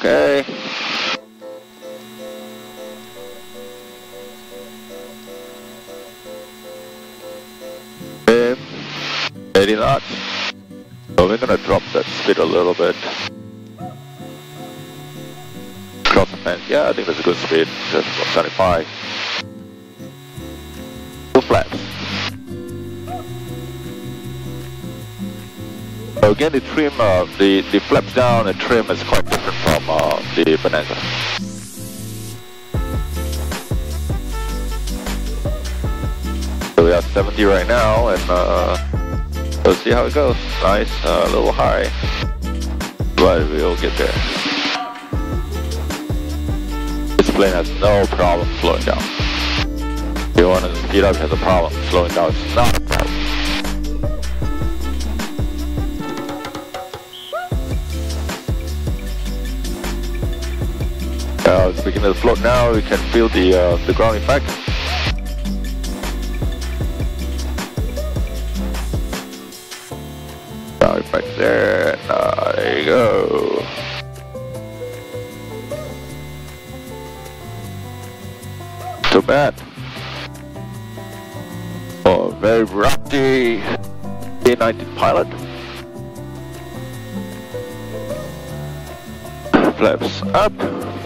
Okay. Okay. 80 knots. So we're gonna drop that speed a little bit. Cross the fence. Yeah, I think that's a good speed. Just 75. Two flaps. So again, the trim, the flaps down and trim is quite different from the Bonanza. So we are 70 right now, and let's see how it goes. Nice, a little high, but we'll get there. This plane has no problem slowing down. If you want to speed up, it has a problem slowing down. It's not a problem. It's beginning to float now. We can feel the ground effect. Ground effect there. There you go. Too bad. Oh, very rusty A19 pilot. Flaps up.